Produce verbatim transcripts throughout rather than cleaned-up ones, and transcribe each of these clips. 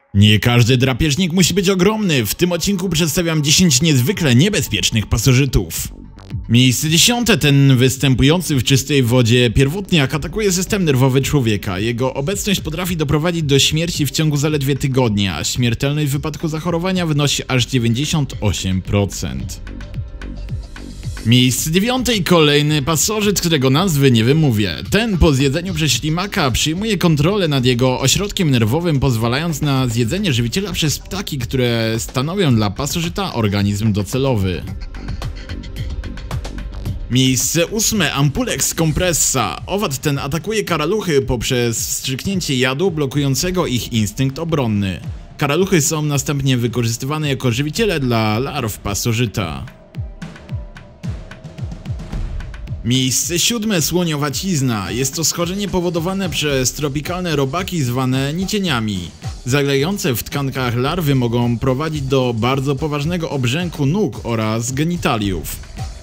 Nie każdy drapieżnik musi być ogromny. W tym odcinku przedstawiam dziesięć niezwykle niebezpiecznych pasożytów. Miejsce dziesiąte. Ten występujący w czystej wodzie pierwotniak atakuje system nerwowy człowieka. Jego obecność potrafi doprowadzić do śmierci w ciągu zaledwie tygodnia, a śmiertelność w wypadku zachorowania wynosi aż dziewięćdziesiąt osiem procent. Miejsce dziewiąte. Kolejny pasożyt, którego nazwy nie wymówię. Ten po zjedzeniu przez ślimaka przyjmuje kontrolę nad jego ośrodkiem nerwowym, pozwalając na zjedzenie żywiciela przez ptaki, które stanowią dla pasożyta organizm docelowy. Miejsce ósme. Ampulex compressa. Owad ten atakuje karaluchy poprzez wstrzyknięcie jadu blokującego ich instynkt obronny. Karaluchy są następnie wykorzystywane jako żywiciele dla larw pasożyta. Miejsce siódme. Słoniowacizna. Jest to schorzenie powodowane przez tropikalne robaki zwane nicieniami. Zaglejające w tkankach larwy mogą prowadzić do bardzo poważnego obrzęku nóg oraz genitaliów.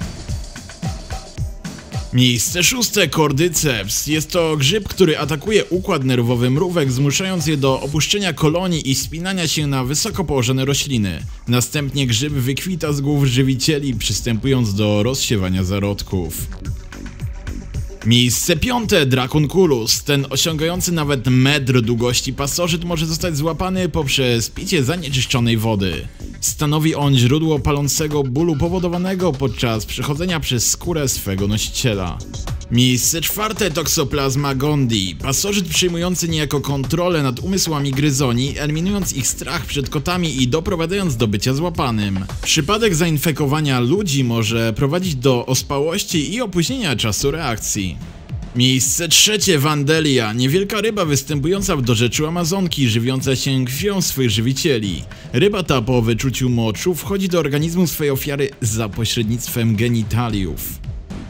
Miejsce szóste. Cordyceps. Jest to grzyb, który atakuje układ nerwowy mrówek, zmuszając je do opuszczenia kolonii i spinania się na wysoko położone rośliny. Następnie grzyb wykwita z głów żywicieli, przystępując do rozsiewania zarodków. Miejsce piąte. Dracunculus. Ten osiągający nawet metr długości pasożyt może zostać złapany poprzez picie zanieczyszczonej wody. Stanowi on źródło palącego bólu powodowanego podczas przechodzenia przez skórę swego nosiciela. Miejsce czwarte. Toxoplasma gondii. Pasożyt przyjmujący niejako kontrolę nad umysłami gryzoni, eliminując ich strach przed kotami i doprowadzając do bycia złapanym. Przypadek zainfekowania ludzi może prowadzić do ospałości i opóźnienia czasu reakcji. Miejsce trzecie. Wandelia. Niewielka ryba występująca w dorzeczu Amazonki, żywiąca się krwią swych żywicieli. Ryba ta po wyczuciu moczu wchodzi do organizmu swej ofiary za pośrednictwem genitaliów.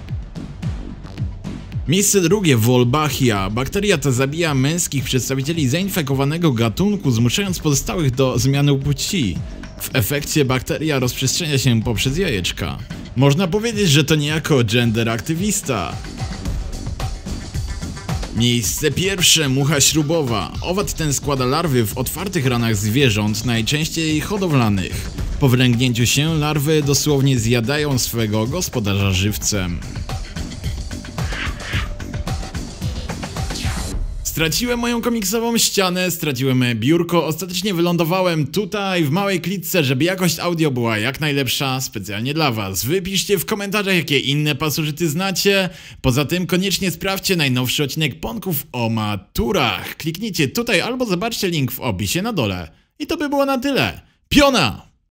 Miejsce drugie. Wolbachia. Bakteria ta zabija męskich przedstawicieli zainfekowanego gatunku, zmuszając pozostałych do zmiany płci. W efekcie bakteria rozprzestrzenia się poprzez jajeczka. Można powiedzieć, że to niejako gender aktywista. Miejsce pierwsze. Mucha śrubowa. Owad ten składa larwy w otwartych ranach zwierząt, najczęściej hodowlanych. Po wylęgnięciu się larwy dosłownie zjadają swego gospodarza żywcem. Straciłem moją komiksową ścianę, straciłem biurko, ostatecznie wylądowałem tutaj w małej klitce, żeby jakość audio była jak najlepsza, specjalnie dla was. Wypiszcie w komentarzach, jakie inne pasożyty znacie. Poza tym koniecznie sprawdźcie najnowszy odcinek Ponków o maturach. Kliknijcie tutaj albo zobaczcie link w opisie na dole. I to by było na tyle. Piona!